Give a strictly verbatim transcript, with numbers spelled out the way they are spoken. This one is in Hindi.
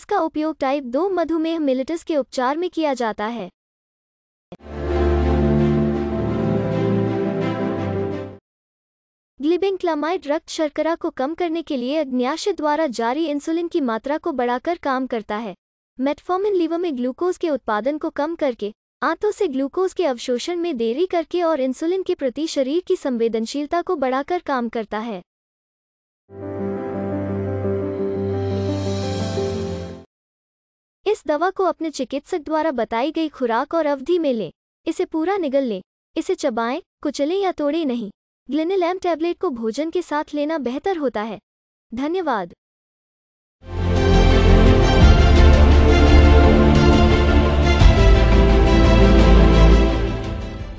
इसका उपयोग टाइप दो मधुमेह मेलिटस के उपचार में किया जाता है। ग्लिबिंक्लामाइड रक्त शर्करा को कम करने के लिए अग्न्याशय द्वारा जारी इंसुलिन की मात्रा को बढ़ाकर काम करता है। मेटफॉर्मिन लीवर में ग्लूकोज के उत्पादन को कम करके, आंतों से ग्लूकोज के अवशोषण में देरी करके और इंसुलिन के प्रति शरीर की संवेदनशीलता को बढ़ाकर काम करता है। इस दवा को अपने चिकित्सक द्वारा बताई गई खुराक और अवधि में लें। इसे पूरा निगल लें। इसे चबाएं, कुचलें या तोड़ें नहीं। ग्लिनिलैम टैबलेट को भोजन के साथ लेना बेहतर होता है। धन्यवाद।